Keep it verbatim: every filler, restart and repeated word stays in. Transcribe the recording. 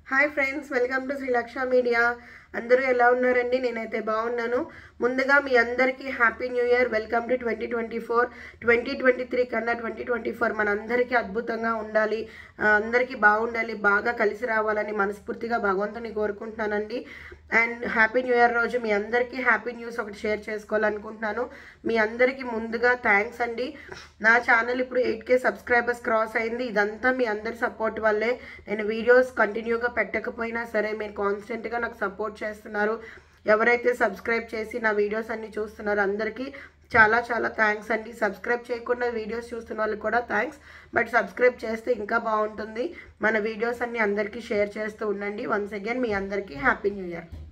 Hi friends, welcome to Srilaksha media. అందరూ ఎలా ఉన్నారండి? నేనైతే బాగున్నాను. ముందుగా మీ అందరికీ happy new year. Welcome to twenty twenty four twenty twenty three కన్నా ట్వంటీ ట్వంటీ ఫోర్ మనందరికీ అద్భుతంగా ఉండాలి, అందరికీ బాగుండాలి, బాగా కలిసి రావాలని మనస్ఫూర్తిగా భగవంతుని కోరుకుంటున్నానండి. అండ్ హ్యాపీ న్యూ ఇయర్ రోజు మీ అందరికీ హ్యాపీ న్యూస్ ఒకటి షేర్ చేసుకోవాలనుకుంటున్నాను. మీ అందరికీ ముందుగా థ్యాంక్స్ అండి. నా ఛానల్ ఇప్పుడు ఎయిట్ కే సబ్స్క్రైబర్స్ క్రాస్ అయింది. ఇదంతా మీ అందరి సపోర్ట్ వల్లే. నేను వీడియోస్ కంటిన్యూగా పెట్టకపోయినా సరే మీరు కాన్స్టెంట్గా నాకు సపోర్ట్ చేస్తున్నారు. ఎవరైతే సబ్స్క్రైబ్ చేసి నా వీడియోస్ అన్ని చూస్తున్నారో అందరికీ చాలా చాలా థ్యాంక్స్ అండి. సబ్స్క్రైబ్ చేయకుండా వీడియోస్ చూస్తున్న వాళ్ళకి కూడా థ్యాంక్స్, బట్ సబ్స్క్రైబ్ చేస్తే ఇంకా బాగుంటుంది. మన వీడియోస్ అన్ని అందరికీ షేర్ చేస్తూ ఉండండి. వన్స్ అగైన్ మీ అందరికీ హ్యాపీ న్యూ ఇయర్.